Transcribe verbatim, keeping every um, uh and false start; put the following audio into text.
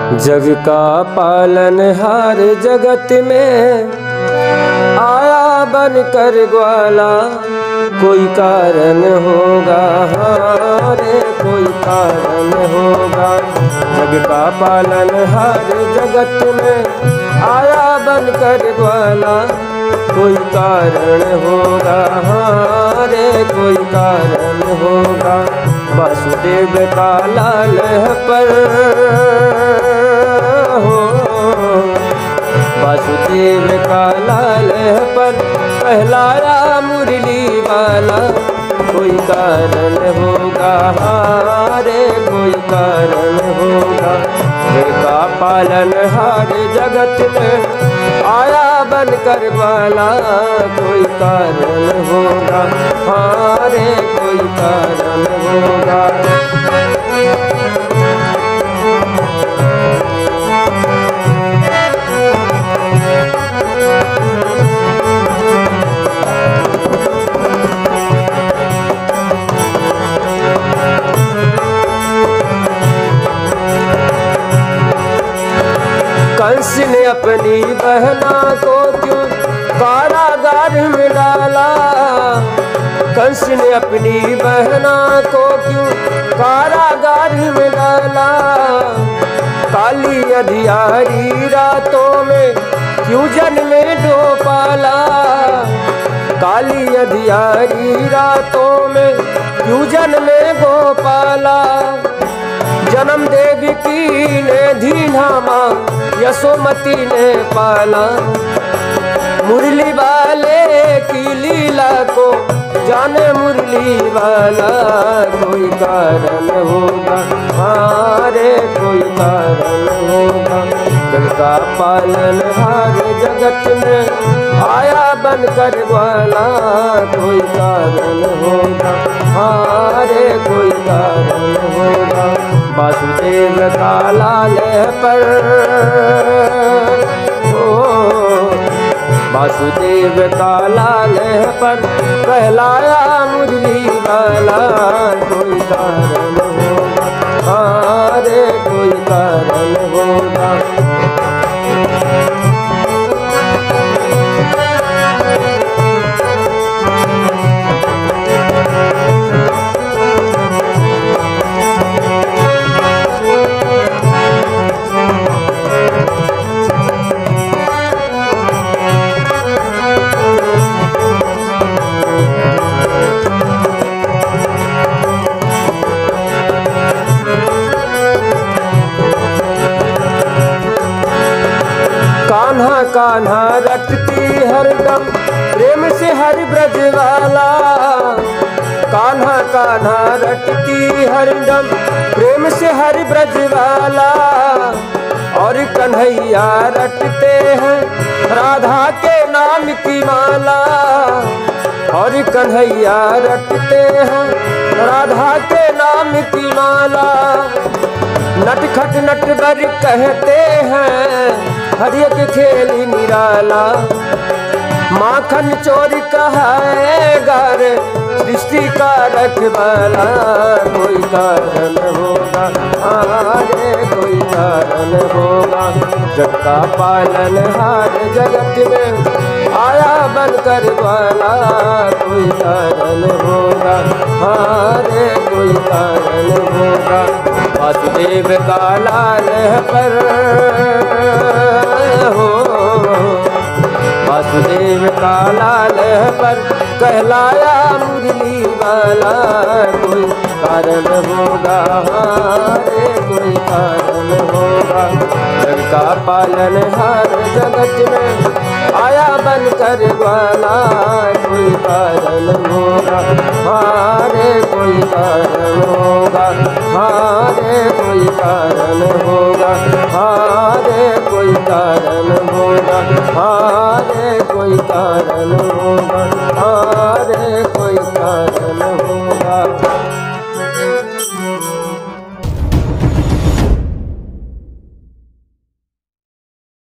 जग का पालनहार जगत में आया बन कर ग्वाला, कोई कारण होगा हारे कोई कारण होगा। जग का पालनहार जगत में आया बन कर ग्वाला, कोई कारण होगा हारे कोई कारण होगा। वासुदेव का लाल पर हो, वासुदेव का लाल पर कहलाया मुरली वाला, कोई कारण होगा हारे कोई कारण होगा। जग का पालनहार जगत में आया बन कर वाला, कोई कारण होगा हारे कोई कारण होगा। कंस ने अपनी बहना को क्यों कारागार में डाला, कंस ने अपनी बहना को क्यों कारागार में डाला। काली अधियारी रातों में क्यों जन्मे डोपाला, काली अधियारी रातों में क्यों जन्मे गोपाला। जन्म देवी की ने दीना माँ यशोमती ने पाला, मुरली वाले की लीला को जाने मुरली वाला, कोई कारण होगा हारे कोई कारण होगा। जग का पालनहार जगत में आया बन कर ग्वाला, कोई कारण होगा हारे कोई कारण होगा। वासुदेव का लाल पर हो, वासुदेव का लाल पर कहलाया मुरली वाला, कोई कारण होगा हारे कोई कारण होगा। कान्हा कान्हा रटती हरदम प्रेम से हर ब्रज वाला, कान्हा कान्हा रटती हरदम प्रेम से हर ब्रज वाला। और कन्हैया रटते हैं राधा के नाम की माला, और कन्हैया रटते हैं राधा के नाम की माला। नटखट नटवर कहते हैं हर एक खेल निराला, माखन चोरी कहाएगा रे सृष्टि का रखवाला, कोई कारण होगा आगे कोई कारण होगा। जग का पालनहार जगत में आया बन कर वाला, कोई कारण होगा हारे कोई कारण होगा। वासुदेव का लाल पर हो, वासुदेव का लाल पर कहलाया मुरली वाला, कोई कारण होगा हारे कोई कारण होगा। जग का पालनहार जगत में आया बन कर ग्वाला, कोई कारण होगा हारे कोई कारण होगा हारे कोई कारण होगा हारे कोई कारण होगा हारे कोई कारण होगा हारे कोई कारण होगा।